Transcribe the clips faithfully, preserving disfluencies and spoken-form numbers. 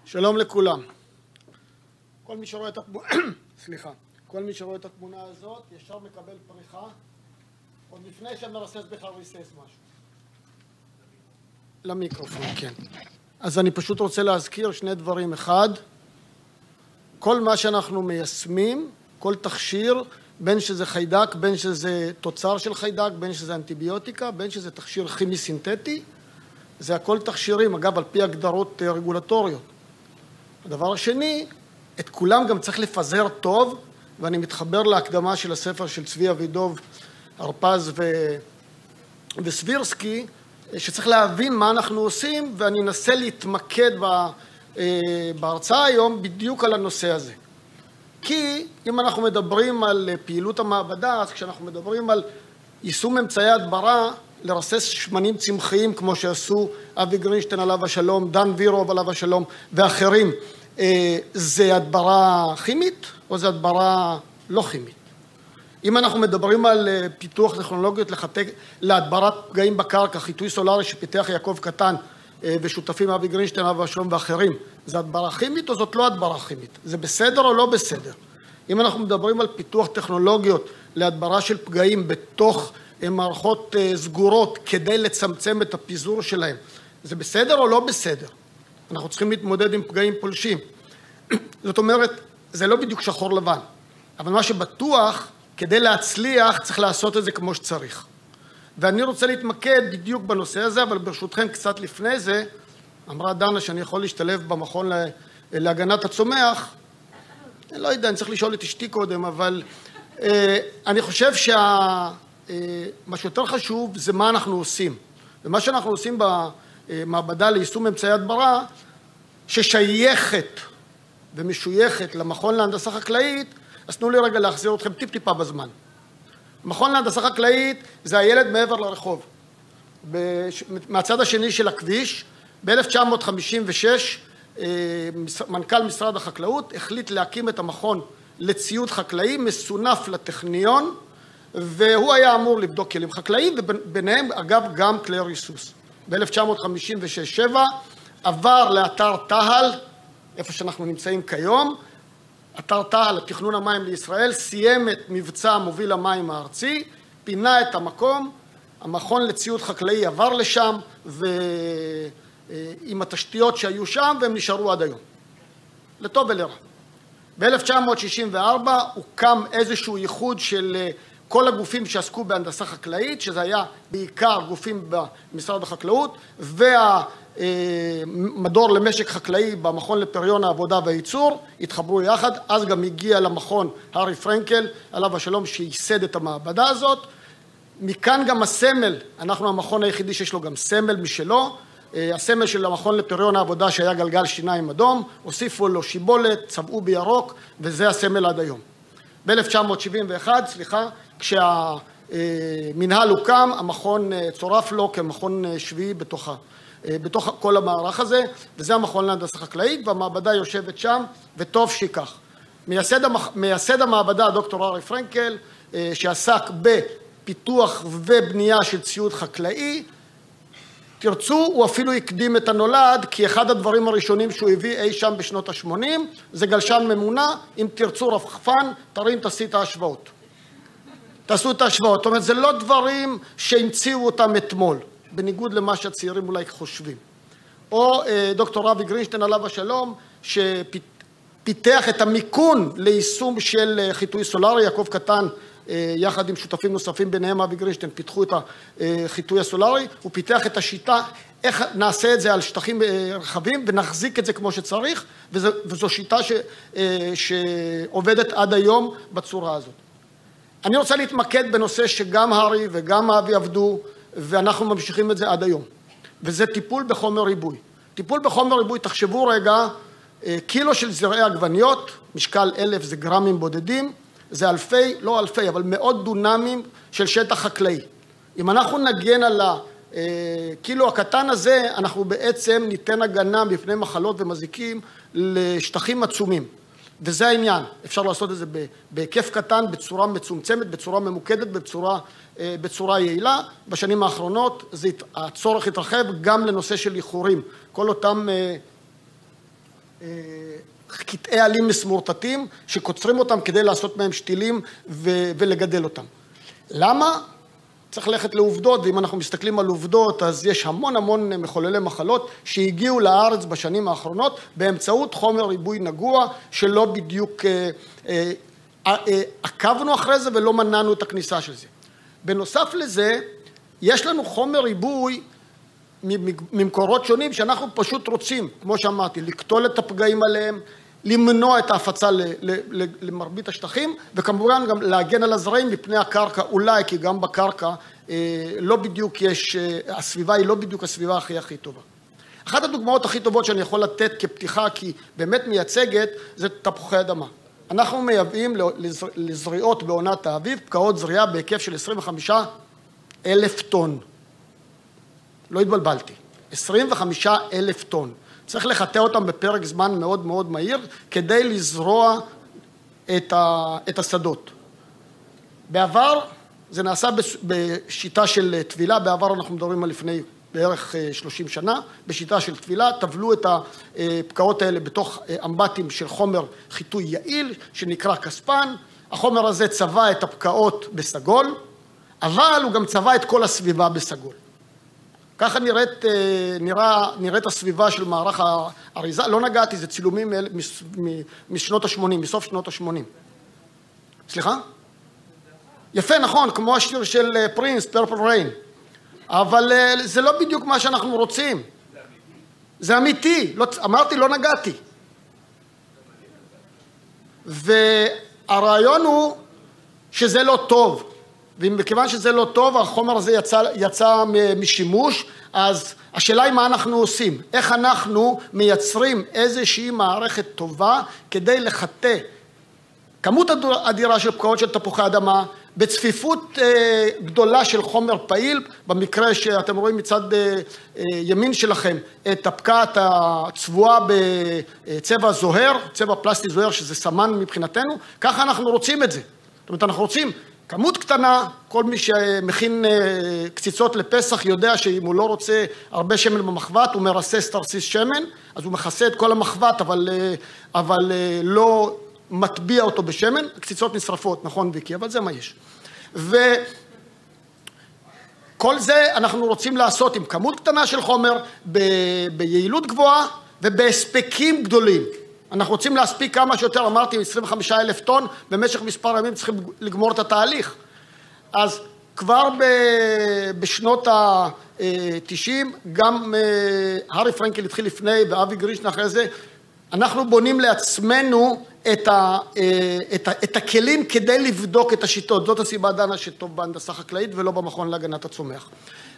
שלום לכולם. כל מי שרואה את התמונה, סליחה, כל מי שרואה את התמונה הזאת ישר מקבל פריחה עוד לפני שמרסס בכלל ריסס משהו. למיקרופון, כן. אז אני פשוט רוצה להזכיר שני דברים. אחד, כל מה שאנחנו מיישמים, כל תכשיר, בין שזה חיידק, בין שזה תוצר של חיידק, בין שזה אנטיביוטיקה, בין שזה תכשיר כימי סינתטי, זה הכל תכשירים, אגב, על פי הגדרות רגולטוריות. הדבר השני, את כולם גם צריך לפזר טוב, ואני מתחבר להקדמה של הספר של צבי אבידוב, הרפז ו... וסבירסקי, שצריך להבין מה אנחנו עושים, ואני אנסה להתמקד בהרצאה היום בדיוק על הנושא הזה. כי אם אנחנו מדברים על פעילות המעבדה, אז כשאנחנו מדברים על יישום אמצעי הדברה, לרסס שמנים צמחיים כמו שעשו אבי גרינשטיין עליו השלום, דן וירוב עליו השלום ואחרים, זה הדברה כימית או זה הדברה לא כימית? אם אנחנו מדברים על פיתוח טכנולוגיות להדברת פגעים בקרקע, חיטוי סולרי שפיתח יעקב קטן ושותפים אבי גרינשטיין עליו השלום ואחרים, זה הדברה כימית או זאת לא הדברה כימית? זה בסדר או לא בסדר? אם אנחנו מדברים על פיתוח טכנולוגיות להדברה של פגעים בתוך מערכות סגורות כדי לצמצם את הפיזור שלהם, זה בסדר או לא בסדר? אנחנו צריכים להתמודד עם פגעים פולשים. זאת אומרת, זה לא בדיוק שחור לבן, אבל מה שבטוח, כדי להצליח צריך לעשות את זה כמו שצריך. ואני רוצה להתמקד בדיוק בנושא הזה, אבל ברשותכם קצת לפני זה, אמרה דנה שאני יכול להשתלב במכון להגנת הצומח, אני לא יודע, אני צריך לשאול את אשתי קודם, אבל אה, אני חושב שה... מה שיותר חשוב זה מה אנחנו עושים. ומה שאנחנו עושים במעבדה ליישום אמצעי הדברה, ששייכת ומשויכת למכון להנדסה חקלאית, אז תנו לי רגע להחזיר אתכם טיפ טיפה בזמן. מכון להנדסה חקלאית זה הילד מעבר לרחוב. מהצד השני של הכביש, ב-אלף תשע מאות חמישים ושש, מנכ"ל משרד החקלאות החליט להקים את המכון לציוד חקלאי, מסונף לטכניון, והוא היה אמור לבדוק כלים חקלאיים, וביניהם אגב גם כלי ריסוס. ב-אלף תשע מאות חמישים ושש שבע עבר לאתר תהל, איפה שאנחנו נמצאים כיום, אתר תהל, תכנון המים לישראל, סיים את מבצע מוביל המים הארצי, פינה את המקום, המכון לציוד חקלאי עבר לשם, ועם התשתיות שהיו שם, והם נשארו עד היום. לטוב ולרע. ב-אלף תשע מאות שישים וארבע הוקם איזשהו ייחוד של כל הגופים שעסקו בהנדסה חקלאית, שזה היה בעיקר גופים במשרד החקלאות, והמדור למשק חקלאי במכון לפריון העבודה והייצור, התחברו יחד, אז גם הגיע למכון הארי פרנקל, עליו השלום שייסד את המעבדה הזאת, מכאן גם הסמל, אנחנו המכון היחידי שיש לו גם סמל משלו, הסמל של המכון לפריון העבודה שהיה גלגל שיניים אדום, הוסיפו לו שיבולת, צבעו בירוק, וזה הסמל עד היום. ב-אלף תשע מאות שבעים ואחת, סליחה, כשהמנהל הוקם, המכון צורף לו כמכון שביעי בתוך, בתוך כל המערך הזה, וזה המכון להנדסה חקלאית, והמעבדה יושבת שם, וטוב שכך. מייסד, מייסד המעבדה, דוקטור הארי פרנקל, שעסק בפיתוח ובנייה של ציוד חקלאי, תרצו, הוא אפילו הקדים את הנולד, כי אחד הדברים הראשונים שהוא הביא אי שם בשנות ה-שמונים, זה גלשן ממונה, אם תרצו רחפן, תרים תעשי את ההשוואות. תעשו את ההשוואות. זאת אומרת, זה לא דברים שהמציאו אותם אתמול, בניגוד למה שהצעירים אולי חושבים. או דוקטור אבי גרינשטיין עליו השלום, שפיתח את המיקון ליישום של חיטוי סולרי, יעקב קטן, יחד עם שותפים נוספים ביניהם אבי גרינשטיין, פיתחו את החיטוי הסולרי, הוא פיתח את השיטה, איך נעשה את זה על שטחים רחבים, ונחזיק את זה כמו שצריך, וזו, וזו שיטה ש, שעובדת עד היום בצורה הזאת. אני רוצה להתמקד בנושא שגם הארי וגם אבי עבדו, ואנחנו ממשיכים את זה עד היום, וזה טיפול בחומר ריבוי. טיפול בחומר ריבוי, תחשבו רגע, קילו של זרעי עגבניות, משקל אלף זה גרמים בודדים, זה אלפי, לא אלפי, אבל מאות דונמים של שטח חקלאי. אם אנחנו נגן על הקילו הקטן הזה, אנחנו בעצם ניתן הגנה בפני מחלות ומזיקים לשטחים עצומים. וזה העניין. אפשר לעשות את זה בהיקף קטן, בצורה מצומצמת, בצורה ממוקדת, בצורה, בצורה יעילה. בשנים האחרונות זה, הצורך התרחב גם לנושא של איחורים. כל אותם קטעי עלים מסמורטטים שקוצרים אותם כדי לעשות מהם שתילים ולגדל אותם. למה? צריך ללכת לעובדות, ואם אנחנו מסתכלים על עובדות, אז יש המון המון מחוללי מחלות שהגיעו לארץ בשנים האחרונות באמצעות חומר ריבוי נגוע, שלא בדיוק אה, אה, אה, עקבנו אחרי זה ולא מנענו את הכניסה של זה. בנוסף לזה, יש לנו חומר ריבוי ממקורות שונים שאנחנו פשוט רוצים, כמו שאמרתי, לקטול את הפגעים עליהם, למנוע את ההפצה למרבית השטחים, וכמובן גם להגן על הזרעים מפני הקרקע, אולי, כי גם בקרקע לא בדיוק יש, הסביבה היא לא בדיוק הסביבה הכי הכי טובה. אחת הדוגמאות הכי טובות שאני יכול לתת כפתיחה, כי באמת מייצגת, זה תפוחי אדמה. אנחנו מייבאים לזריעות בעונת האביב, פקעות זריעה בהיקף של עשרים וחמישה אלף טון. לא התבלבלתי, עשרים וחמישה אלף טון. צריך לחטא אותם בפרק זמן מאוד מאוד מהיר, כדי לזרוע את, ה, את השדות. בעבר, זה נעשה בשיטה של טבילה, בעבר אנחנו מדברים על לפני בערך שלושים שנה, בשיטה של טבילה, טבלו את הפקעות האלה בתוך אמבטים של חומר חיטוי יעיל, שנקרא כספן, החומר הזה צבע את הפקעות בסגול, אבל הוא גם צבע את כל הסביבה בסגול. ככה נראית, נראה, נראית הסביבה של מערך האריזה, לא נגעתי, זה צילומים משנות ה-שמונים, מסוף שנות ה-שמונים. סליחה? יפה, נכון, כמו השיר של פרינס, פרפל ריין. אבל זה לא בדיוק מה שאנחנו רוצים. זה אמיתי. לא, אמרתי, לא נגעתי. והרעיון הוא שזה לא טוב. ומכיוון שזה לא טוב, החומר הזה יצא, יצא משימוש, אז השאלה היא מה אנחנו עושים. איך אנחנו מייצרים איזושהי מערכת טובה כדי לחטא כמות אדירה של פקעות של תפוחי אדמה, בצפיפות אה, גדולה של חומר פעיל, במקרה שאתם רואים מצד אה, אה, ימין שלכם, את הפקעת הצבועה בצבע זוהר, צבע פלסטי זוהר, שזה סמן מבחינתנו, ככה אנחנו רוצים את זה. זאת אומרת, אנחנו רוצים כמות קטנה, כל מי שמכין אה, קציצות לפסח יודע שאם הוא לא רוצה הרבה שמן במחבת, הוא מרסס תרסיס שמן, אז הוא מכסה את כל המחבת, אבל, אה, אבל אה, לא מטביע אותו בשמן, קציצות נשרפות, נכון ויקי, אבל זה מה יש. וכל זה אנחנו רוצים לעשות עם כמות קטנה של חומר, ב... ביעילות גבוהה ובהספקים גדולים. אנחנו רוצים להספיק כמה שיותר, אמרתי, עשרים וחמישה אלף טון, במשך מספר ימים צריכים לגמור את התהליך. אז כבר ב... בשנות ה-תשעים, גם הארי פרנקל התחיל לפני ואבי גרישן אחרי זה, אנחנו בונים לעצמנו את, ה, את, ה, את הכלים כדי לבדוק את השיטות. זאת הסיבה דנה שטוב בהנדסה חקלאית ולא במכון להגנת הצומח.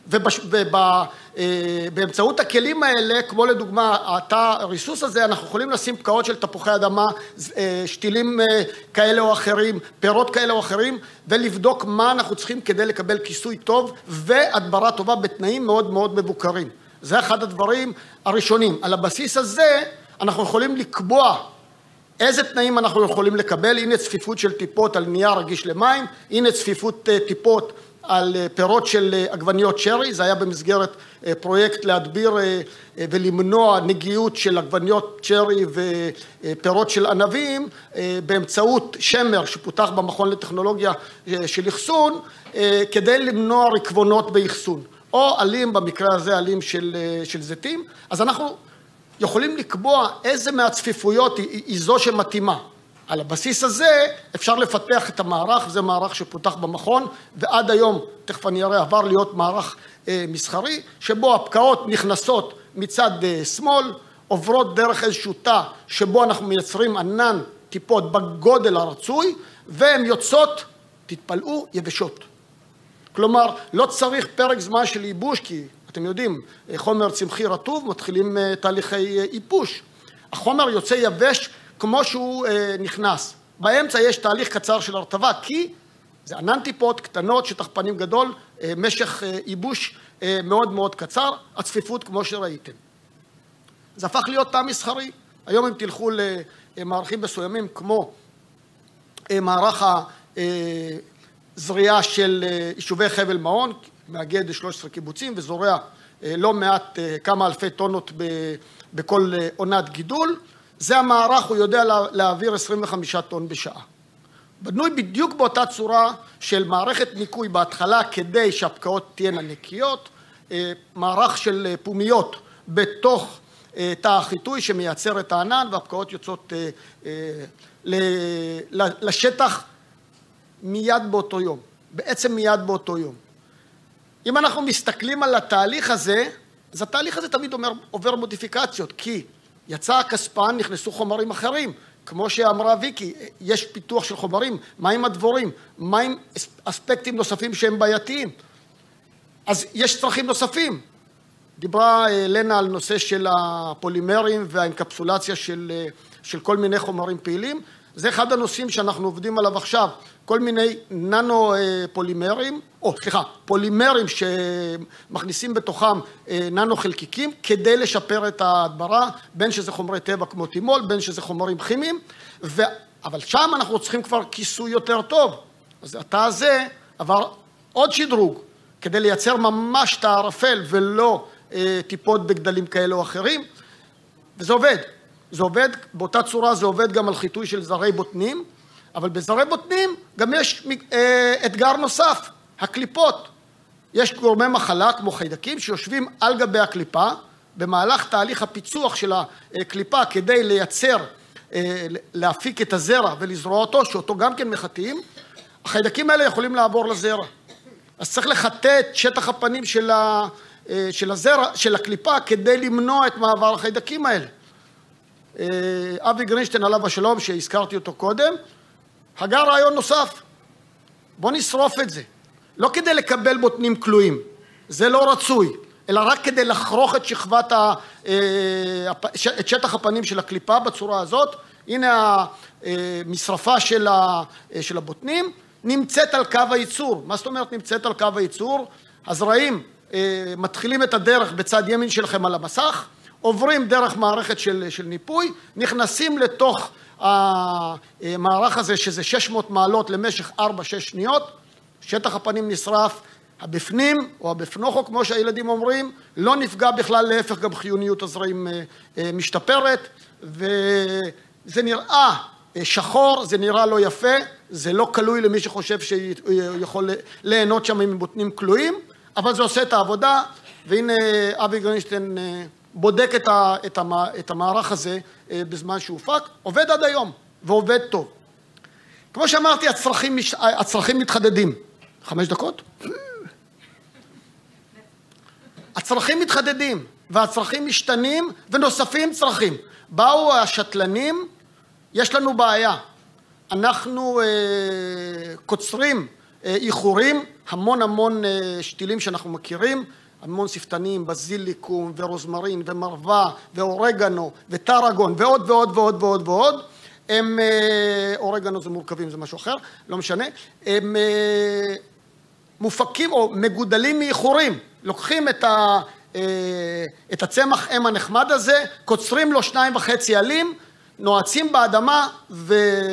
ובאמצעות הכלים האלה, כמו לדוגמה, התא הריסוס הזה, אנחנו יכולים לשים פקעות של תפוחי אדמה, שתילים כאלה או אחרים, פירות כאלה או אחרים, ולבדוק מה אנחנו צריכים כדי לקבל כיסוי טוב והדברה טובה בתנאים מאוד מאוד מבוקרים. זה אחד הדברים הראשונים. על הבסיס הזה, אנחנו יכולים לקבוע איזה תנאים אנחנו יכולים לקבל. הנה צפיפות של טיפות על נייר רגיש למים, הנה צפיפות טיפות על פירות של עגבניות שרי, זה היה במסגרת פרויקט להדביר ולמנוע נגיעות של עגבניות שרי ופירות של ענבים, באמצעות שמר שפותח במכון לטכנולוגיה של אחסון, כדי למנוע רקבונות באחסון, או עלים, במקרה הזה עלים של, של זיתים. אז אנחנו יכולים לקבוע איזה מהצפיפויות היא, היא זו שמתאימה. על הבסיס הזה אפשר לפתח את המערך, זה מערך שפותח במכון, ועד היום, תכף אני אראה, עבר להיות מערך אה, מסחרי, שבו הפקעות נכנסות מצד אה, שמאל, עוברות דרך איזשהו תא, שבו אנחנו מייצרים ענן טיפות בגודל הרצוי, והן יוצאות, תתפלאו, יבשות. כלומר, לא צריך פרק זמן של ייבוש, כי אתם יודעים, חומר צמחי רטוב, מתחילים תהליכי איפוש. החומר יוצא יבש כמו שהוא נכנס. באמצע יש תהליך קצר של הרטבה, כי זה ענן טיפות קטנות, שטח פנים גדול, משך ייבוש מאוד מאוד קצר, הצפיפות כמו שראיתם. זה הפך להיות תא מסחרי. היום אם תלכו למערכים מסוימים, כמו מערך הזריעה של יישובי חבל מעון, מאגד שלוש עשרה קיבוצים וזורע לא מעט כמה אלפי טונות בכל עונת גידול, זה המערך, הוא יודע להעביר עשרים וחמישה טון בשעה. בנוי בדיוק באותה צורה של מערכת ניקוי בהתחלה כדי שהפקעות תהיינה נקיות, מערך של פומיות בתוך תא החיטוי שמייצר את הענן, והפקעות יוצאות לשטח מיד באותו יום, בעצם מיד באותו יום. אם אנחנו מסתכלים על התהליך הזה, אז התהליך הזה תמיד אומר, עובר מודיפיקציות, כי יצא הכספן, נכנסו חומרים אחרים, כמו שאמרה ויקי, יש פיתוח של חומרים, מה עם הדבורים, מה עם אספקטים נוספים שהם בעייתיים, אז יש צרכים נוספים. דיברה לנה על נושא של הפולימרים והאינקפסולציה של, של כל מיני חומרים פעילים, זה אחד הנושאים שאנחנו עובדים עליו עכשיו, כל מיני ננו פולימרים, או סליחה, פולימרים שמכניסים בתוכם ננו חלקיקים, כדי לשפר את ההדברה, בין שזה חומרי טבע כמו טימול, בין שזה חומרים כימיים, ו... אבל שם אנחנו צריכים כבר כיסוי יותר טוב. אז התא הזה עבר עוד שדרוג, כדי לייצר ממש תא ערפל ולא אה, טיפות בגדלים כאלה או אחרים, וזה עובד. זה עובד, באותה צורה זה עובד גם על חיטוי של זרי בוטנים, אבל בזרי בוטנים גם יש אה, אתגר נוסף, הקליפות. יש גורמי מחלה כמו חיידקים שיושבים על גבי הקליפה, במהלך תהליך הפיצוח של הקליפה כדי לייצר, אה, להפיק את הזרע ולזרוע אותו, שאותו גם כן מחטאים, החיידקים האלה יכולים לעבור לזרע. אז צריך לחטא את שטח הפנים של, ה, אה, של הזרע, של הקליפה, כדי למנוע את מעבר החיידקים האלה. אבי גרינשטיין עליו השלום שהזכרתי אותו קודם, הגה רעיון נוסף, בוא נשרוף את זה, לא כדי לקבל בוטנים כלואים, זה לא רצוי, אלא רק כדי לחרוך את שכבת, ה, את שטח הפנים של הקליפה בצורה הזאת, הנה המשרפה של, ה, של הבוטנים, נמצאת על קו הייצור, מה זאת אומרת נמצאת על קו הייצור? הזרעים מתחילים את הדרך בצד ימין שלכם על המסך, עוברים דרך מערכת של, של ניפוי, נכנסים לתוך המערך הזה שזה שש מאות מעלות למשך ארבע שש שניות, שטח הפנים נשרף, הבפנים או הבפנוכו כמו שהילדים אומרים, לא נפגע בכלל, להפך גם חיוניות הזרעים משתפרת, וזה נראה שחור, זה נראה לא יפה, זה לא קלוי למי שחושב שיכול ליהנות שם עם בוטנים כלואים, אבל זה עושה את העבודה, והנה אבי גרינשטיין בודק את, ה, את, המ, את המערך הזה בזמן שהופק, עובד עד היום, ועובד טוב. כמו שאמרתי, הצרכים, הצרכים מתחדדים. חמש דקות? הצרכים מתחדדים, והצרכים משתנים, ונוספים צרכים. באו השתלנים, יש לנו בעיה. אנחנו אה, קוצרים אה, איחורים, המון המון אה, שתילים שאנחנו מכירים, המון ספטנים, בזיליקום ורוזמרין ומרווה ואורגנו וטרגון ועוד ועוד ועוד ועוד ועוד. הם, אורגנו זה מורכבים, זה משהו אחר, לא משנה. הם מופקים או מגודלים מאיחורים. לוקחים את, ה, את הצמח אם הנחמד הזה, קוצרים לו שניים וחצי עלים, נועצים באדמה ו,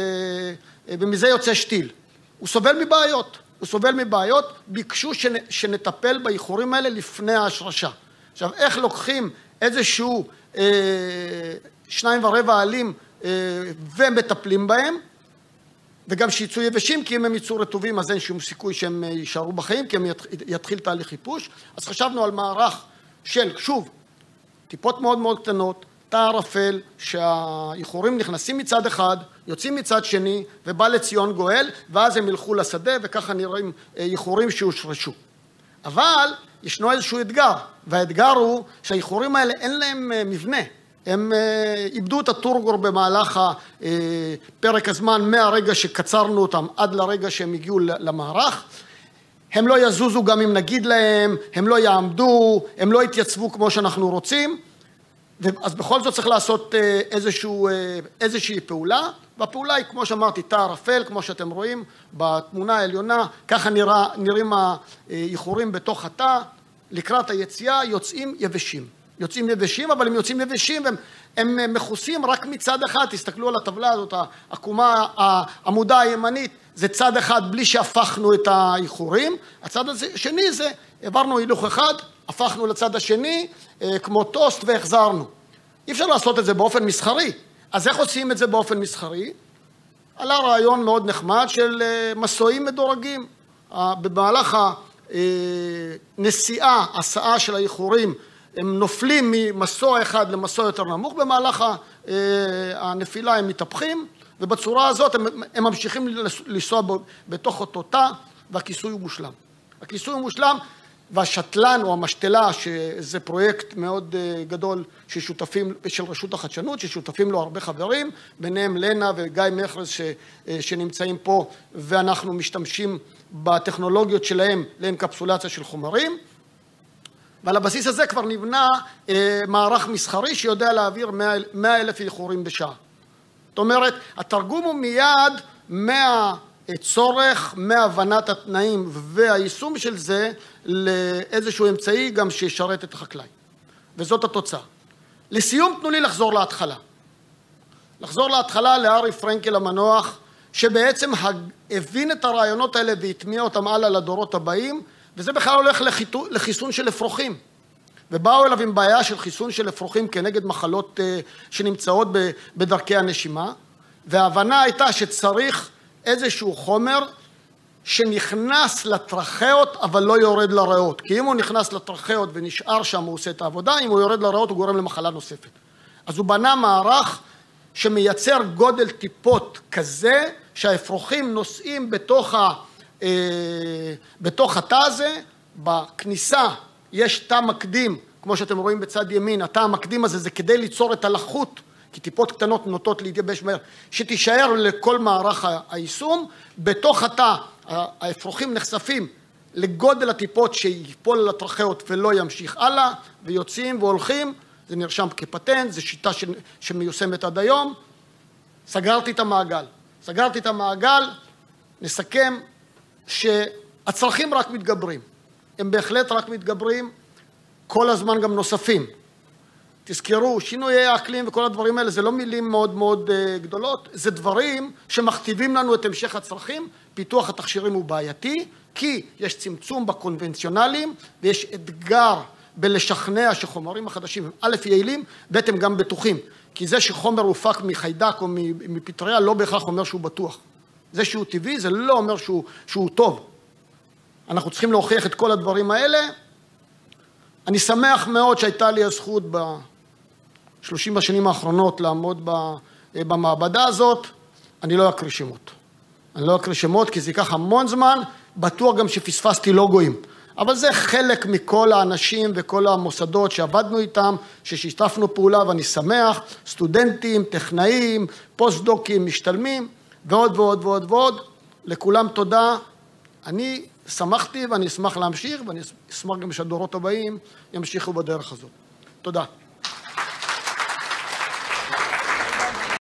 ומזה יוצא שתיל. הוא סובל מבעיות. הוא סובל מבעיות, ביקשו שנטפל באיחורים האלה לפני ההשרשה. עכשיו, איך לוקחים איזשהו אה, שניים ורבע עלים אה, ומטפלים בהם, וגם שיצאו יבשים, כי אם הם יצאו רטובים, אז אין שום סיכוי שהם יישארו בחיים, כי הם יתחיל תהליך חיפוש. אז חשבנו על מערך של, שוב, טיפות מאוד מאוד קטנות, תא ערפל, שהאיחורים נכנסים מצד אחד, יוצאים מצד שני, ובא לציון גואל, ואז הם ילכו לשדה, וככה נראים איחורים שהושרשו. אבל ישנו איזשהו אתגר, והאתגר הוא שהאיחורים האלה אין להם מבנה. הם איבדו את הטורגור במהלך פרק הזמן, מהרגע שקצרנו אותם עד לרגע שהם הגיעו למערך. הם לא יזוזו גם אם נגיד להם, הם לא יעמדו, הם לא יתייצבו כמו שאנחנו רוצים. אז בכל זאת צריך לעשות איזשהו, איזושהי פעולה, והפעולה היא, כמו שאמרתי, תא ערפל, כמו שאתם רואים בתמונה העליונה, ככה נראה, נראים האיחורים בתוך התא, לקראת היציאה יוצאים יבשים. יוצאים יבשים, אבל הם יוצאים יבשים, הם, הם מכוסים רק מצד אחד, תסתכלו על הטבלה הזאת, העקומה, העמודה הימנית, זה צד אחד בלי שהפכנו את האיחורים, הצד השני זה, עברנו הילוך אחד, הפכנו לצד השני, כמו טוסט והחזרנו. אי אפשר לעשות את זה באופן מסחרי, אז איך עושים את זה באופן מסחרי? עלה רעיון מאוד נחמד של מסועים מדורגים. במהלך הנסיעה, הסעה של האיחורים, הם נופלים ממסוע אחד למסוע יותר נמוך, במהלך הנפילה הם מתהפכים, ובצורה הזאת הם, הם ממשיכים לנסוע בתוך אותו תא, והכיסוי הוא מושלם. הכיסוי הוא מושלם, והשטלן או המשתלה, שזה פרויקט מאוד גדול ששותפים, של רשות החדשנות, ששותפים לו הרבה חברים, ביניהם לנה וגיא מחרז ש, שנמצאים פה, ואנחנו משתמשים בטכנולוגיות שלהם לאנקפסולציה של חומרים, ועל הבסיס הזה כבר נבנה אה, מערך מסחרי שיודע להעביר מאה אלף איחורים בשעה. זאת אומרת, התרגום הוא מיד מהצורך, מהבנת התנאים והיישום של זה לאיזשהו אמצעי גם שישרת את החקלאי. וזאת התוצאה. לסיום תנו לי לחזור להתחלה. לחזור להתחלה לארי פרנקל המנוח, שבעצם הבין את הרעיונות האלה והטמיע אותם הלאה לדורות הבאים, וזה בכלל הולך לחיסון של אפרוחים. ובאו אליו עם בעיה של חיסון של אפרוחים כנגד מחלות שנמצאות בדרכי הנשימה, וההבנה הייתה שצריך איזשהו חומר שנכנס לטרחאות אבל לא יורד לריאות. כי אם הוא נכנס לטרחאות ונשאר שם הוא עושה את העבודה, אם הוא יורד לריאות הוא גורם למחלה נוספת. אז הוא בנה מערך שמייצר גודל טיפות כזה שהאפרוחים נוסעים בתוך ה... בתוך התא הזה, בכניסה יש תא מקדים, כמו שאתם רואים בצד ימין, התא המקדים הזה זה כדי ליצור את הלחות, כי טיפות קטנות נוטות להתייבש מהר, שתישאר לכל מערך היישום, בתוך התא האפרוחים נחשפים לגודל הטיפות שיפול על הטרחאות ולא ימשיך הלאה, ויוצאים והולכים, זה נרשם כפטנט, זו שיטה שמיושמת עד היום, סגרתי את המעגל, סגרתי את המעגל, נסכם, שהצרכים רק מתגברים, הם בהחלט רק מתגברים, כל הזמן גם נוספים. תזכרו, שינויי האקלים וכל הדברים האלה, זה לא מילים מאוד מאוד גדולות, זה דברים שמכתיבים לנו את המשך הצרכים, פיתוח התכשירים הוא בעייתי, כי יש צמצום בקונבנציונליים, ויש אתגר בלשכנע שחומרים החדשים הם א' יעילים, ב' הם גם בטוחים, כי זה שחומר הופק מחיידק או מפטריה לא בהכרח אומר שהוא בטוח. זה שהוא טבעי, זה לא אומר שהוא, שהוא טוב. אנחנו צריכים להוכיח את כל הדברים האלה. אני שמח מאוד שהייתה לי הזכות ב-שלושים השנים האחרונות לעמוד במעבדה הזאת. אני לא אקריא שמות. אני לא אקריא שמות כי זה ייקח המון זמן, בטוח גם שפספסתי לוגויים. אבל זה חלק מכל האנשים וכל המוסדות שעבדנו איתם, ששיתפנו פעולה ואני שמח, סטודנטים, טכנאים, פוסט-דוקים, משתלמים, ועוד ועוד ועוד ועוד. לכולם תודה. אני שמחתי ואני אשמח להמשיך, ואני אשמח גם שהדורות הבאים ימשיכו בדרך הזאת. תודה.